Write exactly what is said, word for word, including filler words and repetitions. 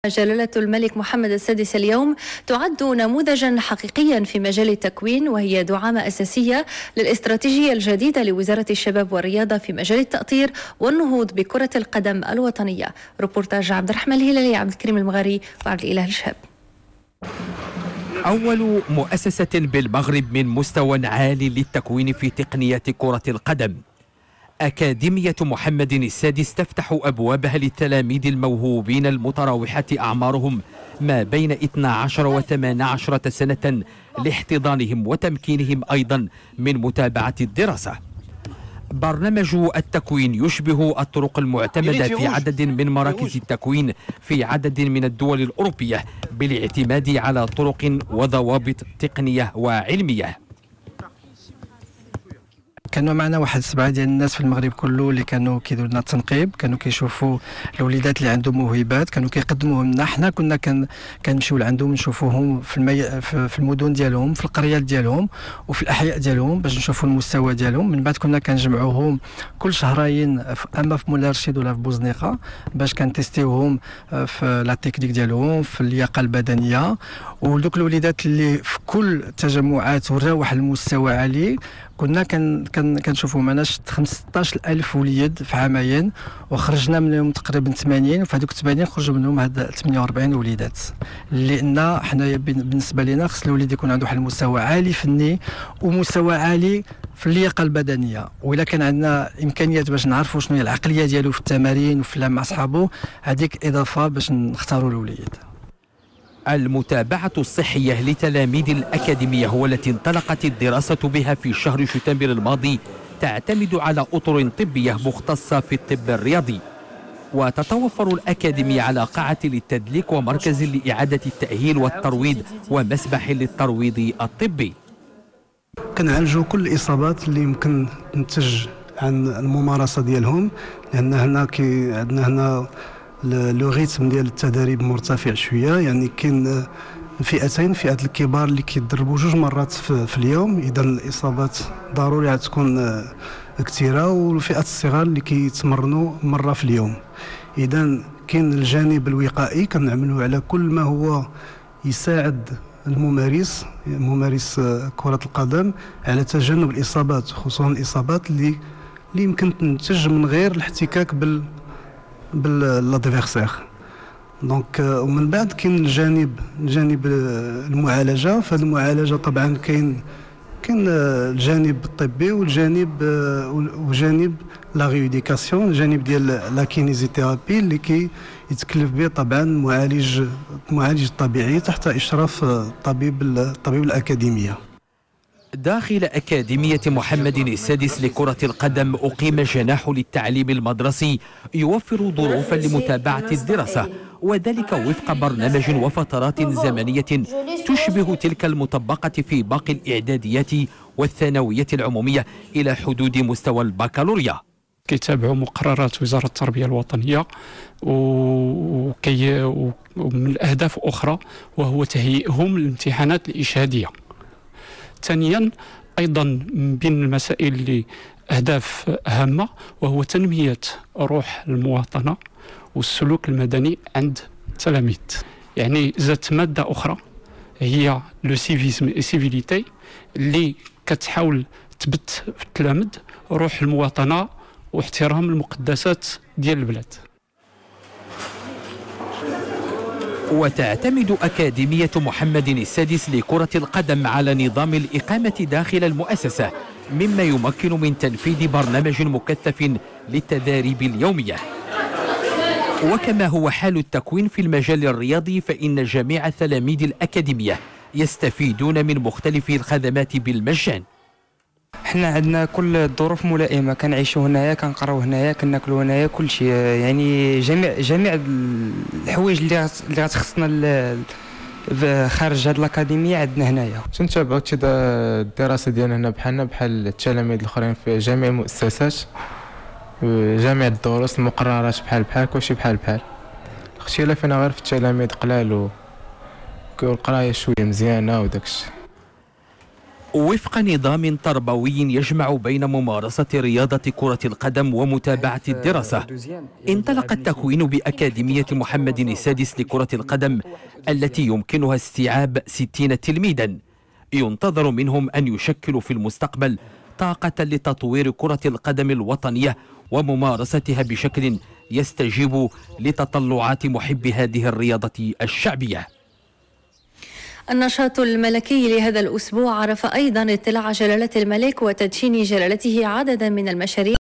جلالة الملك محمد السادس اليوم تعد نموذجا حقيقيا في مجال التكوين، وهي دعامة أساسية للاستراتيجية الجديدة لوزارة الشباب والرياضة في مجال التأطير والنهوض بكرة القدم الوطنية. روبورتاج عبد الرحمن الهلالي، عبد الكريم المغاري وعبد الإله الشهاب. أول مؤسسة بالمغرب من مستوى عالي للتكوين في تقنية كرة القدم، أكاديمية محمد السادس تفتح أبوابها للتلاميذ الموهوبين المتراوحة أعمارهم ما بين اثنتي عشرة وثمانية عشر سنة لاحتضانهم وتمكينهم أيضا من متابعة الدراسة. برنامج التكوين يشبه الطرق المعتمدة في عدد من مراكز التكوين في عدد من الدول الأوروبية، بالاعتماد على طرق وضوابط تقنية وعلمية. كانوا معنا واحد سبعه ديال الناس في المغرب كله اللي كانوا كيديروا لنا التنقيب، كانوا كيشوفوا الوليدات اللي عندهم موهبات، كانوا كيقدموهم لنا. حنا كنا كان كنمشيو لعندهم نشوفوهم في المي... في المدن ديالهم، في القريات ديالهم وفي الاحياء ديالهم باش نشوفوا المستوى ديالهم. من بعد كنا كنجمعوهم كل شهرين اما في مولا رشيد ولا في بوزنيقه باش كنتيستيوهم في لا تكنيك ديالهم، في اللياقه البدنيه. ودوك الوليدات اللي في كل التجمعات وراو واحد المستوى عالي كنا كن كن كنشوفوا معنا خمسطاش ألف وليد في عامين، وخرجنا منهم تقريبا ثمانين، وفي هذوك ثمانين خرجوا منهم هاد ثمانية وأربعين وليدات. لان حنا بالنسبه لنا خص الوليد يكون عنده واحد المستوى عالي فني ومستوى عالي في اللياقه البدنيه، واذا كان عندنا امكانيات باش نعرفوا شنو هي العقليه ديالو في التمارين وفي اللعب مع صحابه، هذيك اضافه باش نختاروا الوليد. المتابعة الصحية لتلاميذ الأكاديمية هو التي انطلقت الدراسة بها في شهر شتنبر الماضي، تعتمد على أطر طبية مختصة في الطب الرياضي، وتتوفر الأكاديمية على قاعة للتدليك ومركز لإعادة التأهيل والترويض ومسبح للترويض الطبي. كنعالجوا كل الإصابات اللي يمكن تنتج عن الممارسة ديالهم، لأن هنا كي عندنا هنا لو ريتم ديال التدريب مرتفع شويه. يعني كاين فئتين، فئه الكبار اللي كيدربوا جوج مرات في, في اليوم، اذا الاصابات ضروري تكون كثيره، والفئه الصغار اللي كيتمرنوا مره في اليوم. اذا كاين الجانب الوقائي، كنعملوا على كل ما هو يساعد الممارس ممارس كره القدم على تجنب الاصابات، خصوصا الاصابات اللي اللي يمكن تنتج من غير الاحتكاك بال بالادفيرسير. دونك ومن بعد كاين الجانب الجانب المعالجه. فهاد المعالجه طبعا كاين كاين الجانب الطبي والجانب وجانب لا ريوديكاسيون، الجانب ديال لا كينيزيثيرابي اللي كي يتكلف به طبعا معالج المعالج الطبيعي تحت اشراف الطبيب الطبيب الاكاديميه. داخل أكاديمية محمد السادس لكرة القدم أقيم جناح للتعليم المدرسي يوفر ظروفا لمتابعة الدراسة، وذلك وفق برنامج وفترات زمنية تشبه تلك المطبقة في باقي الإعداديات والثانوية العمومية إلى حدود مستوى البكالوريا. كيتابعوا مقررات وزارة التربية الوطنية، وكي ومن الأهداف أخرى وهو تهيئهم للامتحانات الإشهادية. ثانيا ايضا من بين المسائل اللي اهداف هامه وهو تنميه روح المواطنه والسلوك المدني عند التلاميذ. يعني زادت ماده اخرى هي لو سيفيزم اي سيفيليتي اللي كتحاول تبت في التلاميذ روح المواطنه واحترام المقدسات ديال البلاد. وتعتمد أكاديمية محمد السادس لكرة القدم على نظام الإقامة داخل المؤسسة، مما يمكن من تنفيذ برنامج مكثف للتداريب اليومية. وكما هو حال التكوين في المجال الرياضي، فإن جميع تلاميذ الأكاديمية يستفيدون من مختلف الخدمات بالمجان. حنا عندنا كل الظروف ملائمه، كنعيشوا هنايا، كنقراو هنايا، كناكلوا هنايا، كل شيء. يعني جميع جميع الحوايج اللي اللي غتخصنا خارج هذه الاكاديميه عندنا هنايا. تنتابعوا الدراسه ديالنا هنا بحالنا بحال التلاميذ الاخرين في جميع المؤسسات، جميع الدروس المقررات بحال بحال كلشي بحال بحال. الاختلاف هنا غير في التلاميذ قلال والقرايه شويه مزيانه وداكشي. وفق نظام تربوي يجمع بين ممارسة رياضة كرة القدم ومتابعة الدراسة، انطلق التكوين بأكاديمية محمد السادس لكرة القدم التي يمكنها استيعاب ستين تلميذا، ينتظر منهم أن يشكلوا في المستقبل طاقة لتطوير كرة القدم الوطنية وممارستها بشكل يستجيب لتطلعات محبي هذه الرياضة الشعبية. النشاط الملكي لهذا الأسبوع عرف أيضا اطلاع جلالة الملك وتدشين جلالته عددا من المشاريع